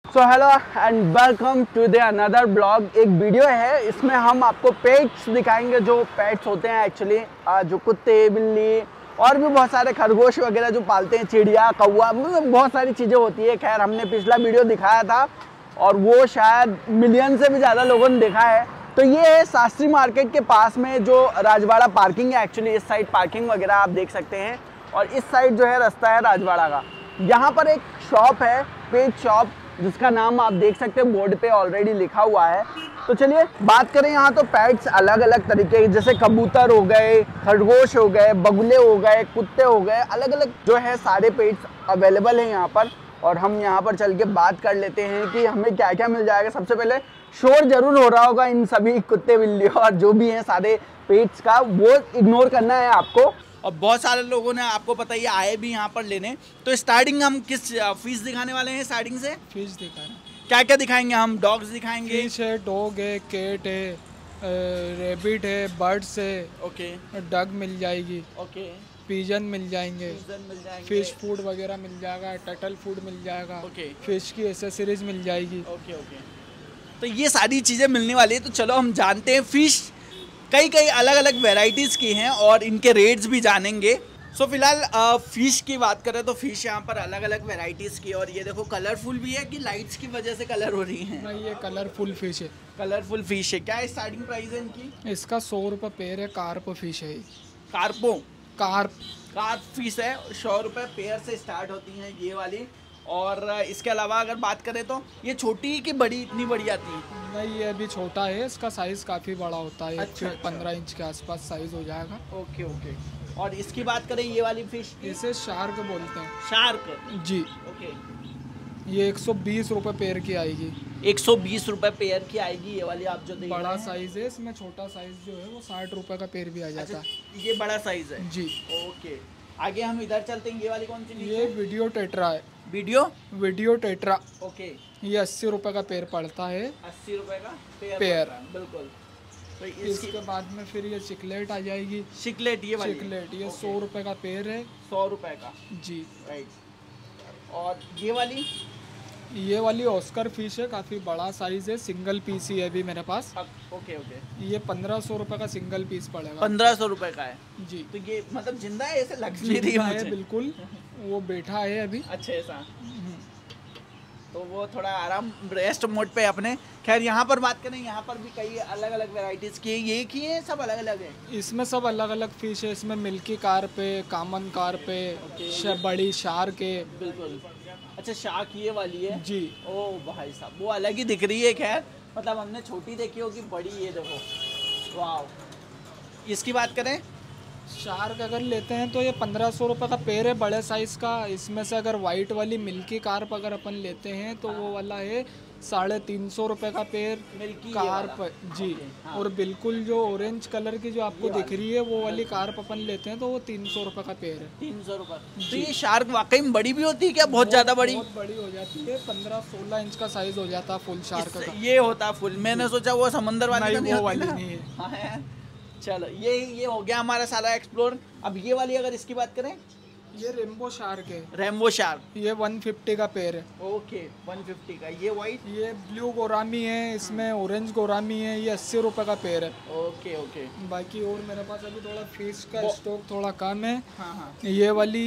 So hello and welcome to the another blog. एक video है, इसमें हम आपको पेट्स दिखाएंगे। जो पेट्स होते हैं एक्चुअली, जो कुत्ते, बिल्ली और भी बहुत सारे खरगोश वगैरह जो पालते हैं, चिड़िया, कौवा, मतलब बहुत सारी चीज़ें होती है। खैर, हमने पिछला वीडियो दिखाया था और वो शायद मिलियन से भी ज़्यादा लोगों ने देखा है। तो ये है शास्त्री मार्केट के पास में जो राजवाड़ा पार्किंग है। एक्चुअली इस साइड पार्किंग वगैरह आप देख सकते हैं और इस साइड जो है रास्ता है राजवाड़ा का। यहाँ पर एक शॉप है, पेट शॉप, जिसका नाम आप देख सकते हैं बोर्ड पे ऑलरेडी लिखा हुआ है। तो चलिए बात करें। यहाँ तो पेट्स अलग अलग तरीके के, जैसे कबूतर हो गए, खरगोश हो गए, बगुले हो गए, कुत्ते हो गए, अलग अलग जो है सारे पेट्स अवेलेबल हैं यहाँ पर। और हम यहाँ पर चल के बात कर लेते हैं कि हमें क्या क्या मिल जाएगा। सबसे पहले शोर जरूर हो रहा होगा इन सभी कुत्ते, बिल्ली और जो भी हैं सारे पेट्स का, वो इग्नोर करना है आपको। और बहुत सारे लोगों ने, आपको पता ही, आए भी यहाँ पर लेने। तो स्टार्टिंग हम किस फीस दिखाने वाले हैं? स्टार्टिंग से फिश दिखाएं। क्या क्या दिखाएंगे हम? डॉग्स दिखाएंगे, फिश है, डॉग है, कैट है, रेबिट है, बर्ड्स है, ओके, डग मिल जाएगी, ओके, पिजन मिल जाएंगे, मिल जाएंगे, फिश फूड वगैरह मिल जाएगा, टर्टल फूड मिल जाएगा, ओके, फिश की एसेसरीज मिल जाएगी। Okay, okay. तो ये सारी चीज़ें मिलने वाली है। तो चलो हम जानते हैं। फिश कई कई अलग अलग वेराइटीज़ की हैं और इनके रेट्स भी जानेंगे। सो फिलहाल फ़िश की बात करें तो फ़िश यहाँ पर अलग अलग वेराइटीज़ की, और ये देखो कलरफुल भी है कि लाइट्स की वजह से कलर हो रही हैं? नहीं, ये कलरफुल फिश है। कलरफुल फ़िश है। क्या है स्टार्टिंग प्राइस है इनकी? इसका 100 रुपये पेयर है। कार्प फिश है। कार्पो, कार्प फिश है। 100 रुपये पेयर से स्टार्ट होती हैं ये वाली। और इसके अलावा अगर बात करें तो ये छोटी कि बड़ी, इतनी बड़ी आती है? नहीं, ये अभी छोटा है। इसका साइज़ काफ़ी बड़ा होता है। अच्छा, 15 इंच के आसपास साइज़ हो जाएगा। Okay, okay. और इसकी बात करें ये वाली फिश की? इसे शार्क बोलते हैं। शार्क, जी। ओके। ये 120 रुपये पेयर की आएगी। 120 रुपये पेयर की आएगी ये वाली, आप जो देख रहे बड़ा हैं। साइज है। इसमें छोटा साइज जो है वो 60 रुपये का पेयर भी आ जाता है। अच्छा, ये बड़ा साइज है जी। ओके। आगे हम इधर चलते हैं। ये वाली कौन सी? ये वीडियो टेट्रा है। Video tetra, okay. ये 80 रुपये का पेयर पड़ता है। 80 रुपये का पेयर, बिल्कुल। तो इसके बाद में फिर ये चिकलेट आ जाएगी। चिकलेट, ये वाली चिकलेट ये 100 रुपये का पेयर है। 100 रुपये का, जी। राइट। और ये वाली ऑस्कर फिश है। काफ़ी बड़ा साइज है। सिंगल पीस ही है अभी मेरे पास। Okay, okay. ये 1500 रुपये का सिंगल पीस पड़ेगा। 1500 रुपये का है जी। तो ये मतलब जिंदा है, ऐसे लग नहीं रही है मुझे। बिल्कुल, वो बैठा है अभी। अच्छा, ऐसा। तो वो थोड़ा आराम, रेस्ट मोड पे अपने। खैर, यहाँ पर बात करें, यहाँ पर भी कई अलग अलग वेराइटीज़ की है। ये की है, सब अलग अलग है? इसमें सब अलग अलग फिश है। इसमें मिल्की कार्प है, कामन कार्प है, बड़ी शार्क है। बिल्कुल। अच्छा, शार्क ये वाली है जी। ओ भाई साहब, वो अलग ही दिख रही है। खैर, मतलब हमने छोटी देखी होगी, बड़ी ये देखो, वाह। इसकी बात करें, शार्क अगर लेते हैं तो ये 1500 रुपये का पेयर है, बड़े साइज़ का। इसमें से अगर वाइट वाली मिल्की कार्प अगर अपन लेते हैं तो वो वाला है 350 रुपये का पेयर। मिल्की कार्प, जी। हाँ। और बिल्कुल जो ऑरेंज कलर की जो आपको दिख रही है वो वाली कार्प अपन लेते हैं तो वो 300 रुपये का पेयर है। 300 रुपये। तो ये शार्क वाकई में बड़ी भी होती है क्या? बहुत ज़्यादा बड़ी? बहुत बड़ी हो जाती है। 15-16 इंच का साइज़ हो जाता है फुल शार्क का। ये होता फुल? मैंने सोचा वो समंदर वाली तो नहीं, वो होती वाली ना? नहीं है। हाँ, चलो ये हो गया हमारा सारा एक्सप्लोर। अब ये वाली अगर इसकी बात करें, ये रेम्बो शार्क है। रेम्बो शार्क, ये 150 का पेयर है। ओके, 150 का। ये वाइट, ये ब्लू गोरामी है। इसमें ऑरेंज गोरामी है। ये 80 रुपये का पेयर है। Okay, okay. बाकी और मेरे पास अभी थोड़ा फिश का स्टॉक थोड़ा कम है। हाँ, हाँ। ये वाली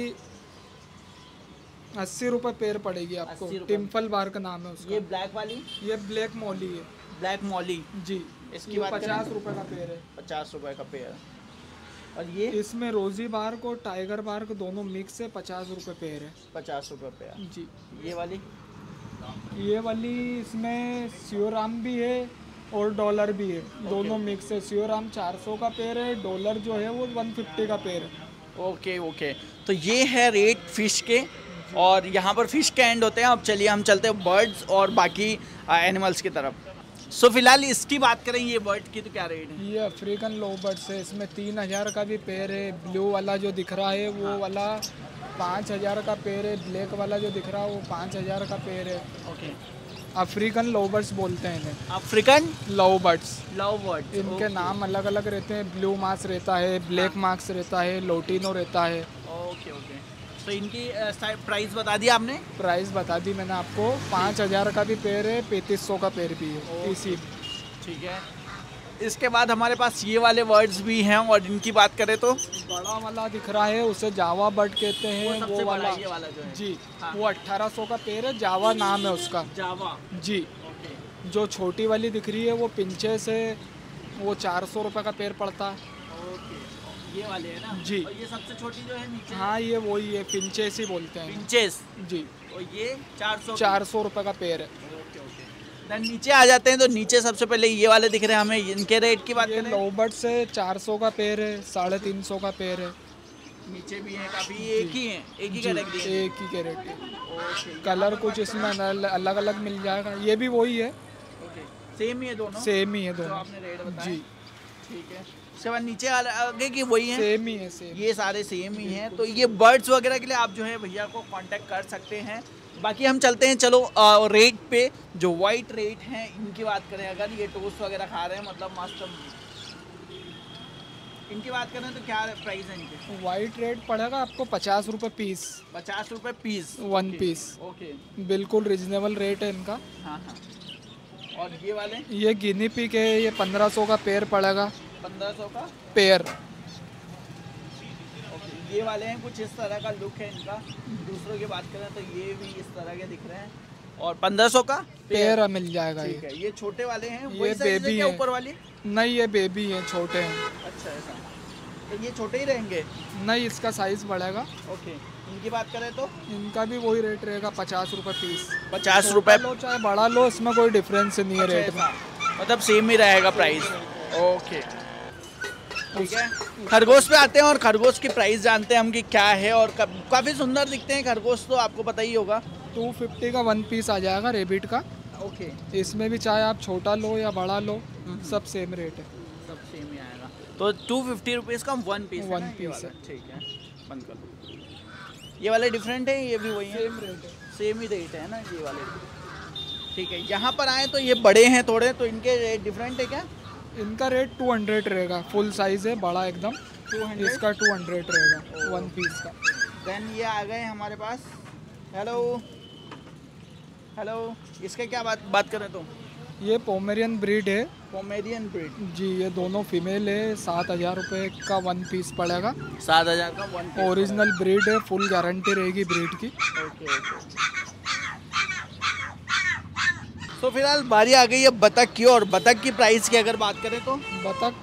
80 रुपये पेयर पड़ेगी आपको। 80 रुपये। टिम्पल बार का नाम है उसका। ये ब्लैक वाली? ये ब्लैक मॉली है। ब्लैक मॉली, जी। इसकी बात 50 रुपये का पेयर है। 50 रुपये का पेयर। और ये इसमें रोजी बार्क और टाइगर बार्क दोनों मिक्स है। 50 रुपये पेयर है। 50 रुपये पेयर। जी। ये वाली इसमें सियोराम भी है और डॉलर भी है। दोनों मिक्स है। सियोराम 400 का पेयर है। डॉलर जो है वो 150 का पेयर है। Okay, okay. तो ये है रेट फिश के, और यहाँ पर फिश के एंड होते हैं। अब चलिए हम चलते हैं बर्ड्स और बाकी एनिमल्स की तरफ। सो फिलहाल इसकी बात करें, ये बर्ड की तो क्या रेट है? ये अफ्रीकन लो बर्ड्स है। इसमें 3000 का भी पेयर है। ब्लू वाला जो दिख रहा है वो वाला 5000 का पेयर है। ब्लैक वाला जो दिख रहा है वो 5000 का पेयर है। ओके। अफ्रीकन लव बर्ड्स बोलते हैं इन्हें। African love birds. इनके नाम अलग अलग रहते हैं। ब्लू मार्क्स रहता है, ब्लैक मार्क्स रहता है, लोटिनो रहता है। Okay, okay. तो इनकी प्राइस बता दी आपने? प्राइस बता दी मैंने आपको। 5000 का भी पेड़ है, 3500 का पेड़ भी है इसी। ठीक है। इसके बाद हमारे पास ये वाले वर्ड्स भी हैं, और इनकी बात करें तो बड़ा वाला दिख रहा है उसे जावा बर्ड कहते हैं, वो वाला, ये वाला जो है जी। हाँ। वो 1800 का पेड़ है, जावा नाम है उसका। जावा, जी। ओके जो छोटी वाली दिख रही है वो पिंचे से, वो 400 रुपये का पेड़ पड़ता है। ओके, ये वाले है ना जी। और ये सबसे छोटी जो है नीचे, हाँ ये वही है, पिंचेस ही बोलते हैं। पिंचेस, जी। और ये 400 रुपये का पेड़ है। Okay okay. देन नीचे आ जाते हैं, तो नीचे सबसे पहले ये वाले दिख रहे हैं हमें, इनके रेट की बात ये करें? लोबर्ट से 400 का पेड़ है, 350 का पेड़ है। नीचे भी है काफी, एक ही है, एक ही जी, कैटेगरी है। एक ही कैरेट है। ओके, कलर कुछ इसमें अलग अलग मिल जाएगा, ये भी वही है, ओके, सेम ही है दोनों, सेम ही है जो दोनों। आपने रेट बताया। जी, ठीक है। उसके बाद नीचे आगे की वही है, सेम ही है, सेम। ये सारे सेम ही हैं। तो ये बर्ड्स वगैरह के लिए आप जो है भैया को कांटेक्ट कर सकते हैं। बाकी हम चलते हैं, चलो रेट पे। जो वाइट रेट हैं इनकी बात करें, अगर ये टोस्ट वगैरह खा रहे हैं, मतलब मस्त, इनकी बात करें तो क्या प्राइस है इनके? वाइट रेट पड़ेगा आपको 50 रुपये पीस, 50 रुपये पीस, 1 पीस। ओके, बिल्कुल रिजनेबल रेट है इनका। हाँ हाँ। और ये वाले ये गिनी पिग है, ये 1500 का पेड़ पड़ेगा, 1500 का पेड़। ओके, ये वाले हैं, कुछ इस तरह का लुक है इनका। दूसरों की बात करें तो ये भी इस तरह के दिख रहे हैं, और 1500 का पेड़ मिल जाएगा। ठीक है। ये छोटे वाले हैं, ये वही size है बेबी क्या है। ऊपर वाली? नहीं ये बेबी है, छोटे हैं। अच्छा ऐसा, तो ये छोटे ही रहेंगे? नहीं इसका साइज बढ़ेगा। ओके, इनकी बात करें तो इनका भी वही रेट रहेगा, 50 रुपये पीस। 50 रुपये, लो चाहे बड़ा लो, इसमें कोई डिफरेंस नहीं है रेट में। मतलब सेम ही रहेगा प्राइस। ओके ठीक है। खरगोश पे आते हैं और खरगोश की प्राइस जानते हैं हम कि क्या है, और काफ़ी सुंदर दिखते हैं खरगोश, तो आपको पता ही होगा। 250 का 1 पीस आ जाएगा रेबिट का। ओके, इसमें भी चाहे आप छोटा लो या बड़ा लो, सब सेम रेट है। सब सेम ही आएगा। तो 250 रुपीज़ का 1 पीस है, 1 ना? ये पीस वाला। है। ठीक है, बंद कर दो। ये वाले डिफरेंट है, ये भी वही है, सेम रेट है। सेम ही रेट है ना ये वाले? ठीक है। यहाँ पर आए तो ये बड़े हैं थोड़े, तो इनके रेट डिफरेंट है क्या? इनका रेट 200 रहेगा, फुल साइज है, बड़ा एकदम। 200? इसका 200 रहेगा 1 पीस का। देन ये आ गए हमारे पास। हेलो हेलो, इसके क्या बात करें तो? ये पोमेरियन ब्रीड है। पोमेरियन ब्रीड, जी, ये दोनों फीमेल है। 7000 रुपये का 1 पीस पड़ेगा। 7000 का 1 पीस। ओरिजिनल ब्रीड है, फुल गारंटी रहेगी ब्रीड की। Okay okay. तो फिलहाल बारी आ गई है बतख की, और बतख की प्राइस की अगर बात करें तो बतख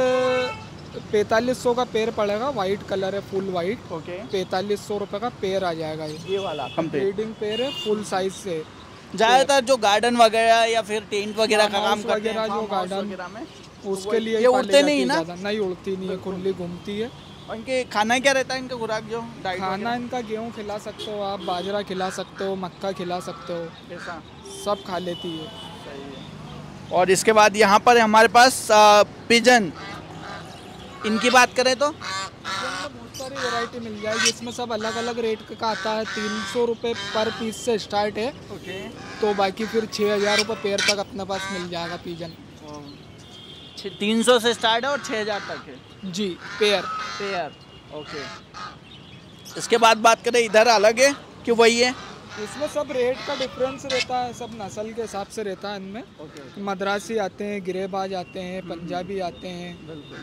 4500 का पेड़ पड़ेगा, वाइट कलर है, फुल वाइट। ओके, 4500 रुपये का पेड़ आ जाएगा। ये वाला कंप्लीट ब्रीडिंग पेड़ है, फुल साइज से। ज़्यादातर जो गार्डन वगैरह या फिर टेंट वगैरह का काम करते हैं, वगैरह जो farm house गार्डन वगैरह में, उसके लिए ये उड़ते नहीं ना? नहीं उड़ती नहीं है, खुली घूमती है। और इनके खाना क्या रहता है, इनका खुराक जो डाइट खाना इनका गेहूँ खिला सकते हो आप, बाजरा खिला सकते हो, मक्का खिला सकते हो, ऐसा? सब खा लेती है। सही है। और इसके बाद यहाँ पर हमारे पास पिजन, इनकी बात करें तो बहुत सारी वैरायटी मिल जाएगी, इसमें सब अलग अलग रेट का आता है। 300 रुपये पर पीस से स्टार्ट है, ओके, तो बाकी फिर 6000 रुपये पेड़ तक अपने पास मिल जाएगा पिजन। 300 से स्टार्ट है और 6000 तक है जी, पेयर। ओके। इसके बाद बात करें, इधर अलग है कि वही है? इसमें सब रेट का डिफरेंस रहता है, सब नस्ल के हिसाब से रहता है इनमें। ओके, मद्रासी आते हैं, गिरेबाज आते हैं, पंजाबी आते हैं। बिल्कुल।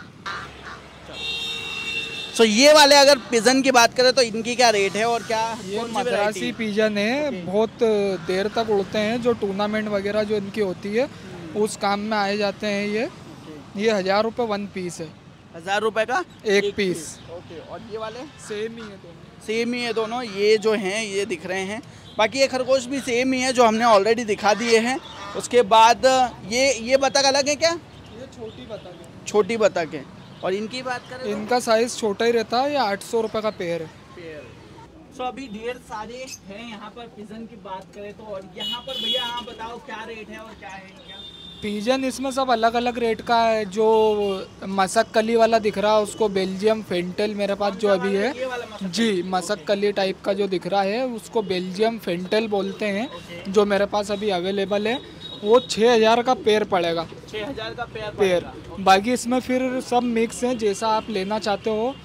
सो ये वाले अगर पिजन की बात करें तो इनकी क्या रेट है, और क्या ये कौन सी मद्रासी variety? पिजन है, बहुत देर तक उड़ते हैं। जो टूर्नामेंट वगैरह जो इनकी होती है उस काम में आए जाते हैं। ये 1000 रुपये 1 पीस है, 1000 रुपए का एक पीस। ओके। और ये वाले सेम ही है दोनों। सेम ही है दोनों, ये जो हैं ये दिख रहे हैं। बाकी ये खरगोश भी सेम ही है जो हमने ऑलरेडी दिखा दिए हैं। उसके बाद ये बतख अलग है क्या? ये छोटी बतख है। छोटी बतख है। और इनकी बात करें तो? इनका साइज छोटा ही रहता है, ये 800 रुपये का पेयर है। सो अभी ढेर सारे हैं यहाँ पर पिजन की बात करें तो। और यहाँ पर भैया आप बताओ क्या रेट है और क्या है इनका? पिजन इसमें सब अलग अलग रेट का है। जो मसक कली वाला दिख रहा है उसको बेल्जियम फेंटेल मेरे पास जो अभी है, ये वाला मसक जी, मसक कली टाइप का जो दिख रहा है उसको बेल्जियम फेंटेल बोलते हैं, जो मेरे पास अभी अवेलेबल है। वो 6000 का पेयर पड़ेगा, 6000 का पेयर पेयर। पड़ेगा। बाकी इसमें फिर सब मिक्स हैं, जैसा आप लेना चाहते हो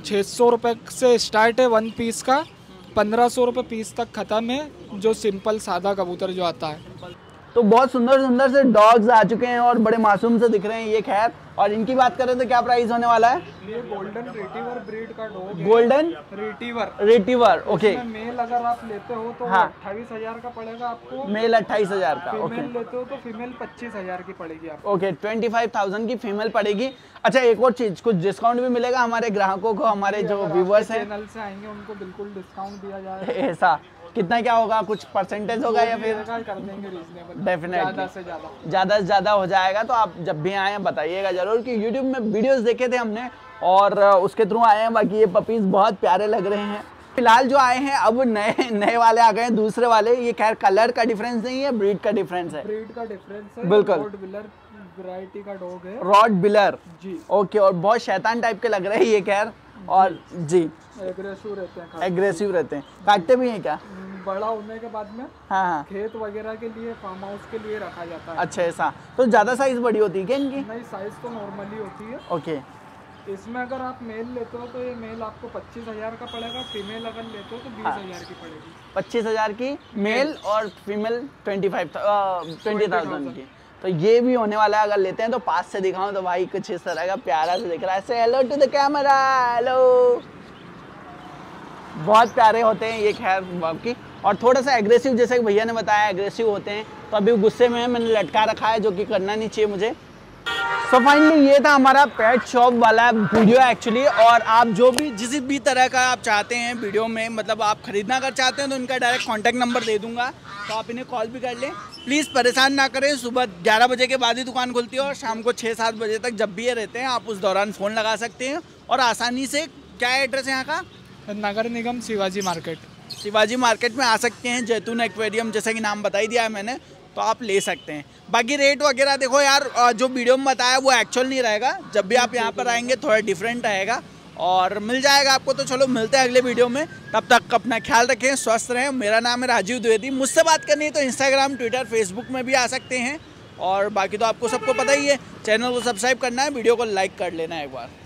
600 रुपये से स्टार्ट है 1 पीस का, 1500 रुपये पीस तक ख़त्म है जो सिंपल सादा कबूतर जो आता है। तो बहुत सुंदर सुंदर से डॉग्स आ चुके हैं और बड़े मासूम से दिख रहे हैं ये। खैर, और इनकी बात करें तो क्या प्राइस होने वाला है? ये गोल्डन रिटीवर ब्रीड का डॉग है। Golden retriever okay. मेल अगर आप लेते हो तो हाँ। 28,000 का पड़ेगा आपको। मेल 28,000 का ओके। फीमेल लेते हो तो फीमेल 25,000 की पड़ेगी आपको। ओके 25,000 की फीमेल पड़ेगी। अच्छा, एक और चीज, कुछ डिस्काउंट भी मिलेगा हमारे ग्राहकों को, हमारे जो व्यूवर्स हैं चैनल से आएंगे उनको बिल्कुल डिस्काउंट दिया जाएगा। ऐसा कितना क्या होगा, कुछ परसेंटेज होगा या फिर? कर देंगे रीजनेबल, डेफिनेटली ज़्यादा से ज़्यादा हो जाएगा। तो आप जब भी आए बताइएगा जरूर कि यूट्यूब में वीडियोस देखे थे हमने और उसके थ्रू आए हैं। बाकी ये पपीज बहुत प्यारे लग रहे हैं। फिलहाल जो आए हैं अब नए वाले आ गए हैं, दूसरे वाले। ये खैर कलर का डिफरेंस नहीं है, ब्रीड का डिफरेंस है। ब्रीड का डिफरेंस है, बिल्कुल। रॉटविलर वैरायटी का डॉग है, रॉटविलर जी ओके। और बहुत शैतान टाइप के लग रहे हैं ये। खैर और जी एग्रेसिव रहते हैं, एग्रेसिव रहते हैं। काटते भी हैं क्या? बड़ा होने के बाद में हाँ हाँ, खेत वगैरह के लिए, फार्म हाउस के लिए रखा जाता है। अच्छा ऐसा। तो ज़्यादा साइज बड़ी होती है क्या इनकी? नहीं, साइज तो नॉर्मली होती है। ओके। इसमें अगर आप मेल लेते हो तो ये मेल आपको 25,000 का पड़ेगा, फीमेल अगर लेते हो तो 20,000 की पड़ेगी। 25,000 की मेल और फीमेल 20,000 की। तो ये भी होने वाला है। अगर लेते हैं तो पास से दिखाऊं तो भाई कुछ इस तरह का प्यारा से दिख रहा है। से hello to the camera, hello. बहुत प्यारे होते हैं ये। खैर बाकी और थोड़ा सा एग्रेसिव, जैसे कि भैया ने बताया एग्रेसिव होते हैं। तो अभी गुस्से में है, मैंने लटका रखा है, जो कि करना नहीं चाहिए मुझे। सो फाइनली ये था हमारा पेट शॉप वाला वीडियो एक्चुअली। और आप जो भी जिस भी तरह का आप चाहते हैं वीडियो में, मतलब आप खरीदना अगर चाहते हैं तो इनका डायरेक्ट कॉन्टैक्ट नंबर दे दूंगा, तो आप इन्हें कॉल भी कर लें। प्लीज़ परेशान ना करें। सुबह 11 बजे के बाद ही दुकान खुलती है और शाम को 6-7 बजे तक जब भी ये रहते हैं आप उस दौरान फ़ोन लगा सकते हैं। और आसानी से, क्या एड्रेस है यहाँ का? नगर निगम शिवाजी मार्केट। शिवाजी मार्केट में आ सकते हैं। जैतून एक्वेरियम जैसा कि नाम बता ही दिया है मैंने, तो आप ले सकते हैं। बाकी रेट वगैरह देखो यार, जो वीडियो में बताया वो एक्चुअल नहीं रहेगा। जब भी आप यहाँ पर आएंगे थोड़ा डिफरेंट रहेगा और मिल जाएगा आपको। तो चलो मिलते हैं अगले वीडियो में, तब तक अपना ख्याल रखें, स्वस्थ रहें। मेरा नाम है राजीव द्विवेदी। मुझसे बात करनी है तो इंस्टाग्राम, ट्विटर, फेसबुक में भी आ सकते हैं। और बाकी तो आपको सबको पता ही है, चैनल को सब्सक्राइब करना है, वीडियो को लाइक कर लेना है एक बार।